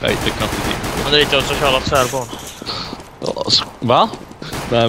Nej, det kan inte bli. Men det är inte jag som kallar särbarn. Va? Vem?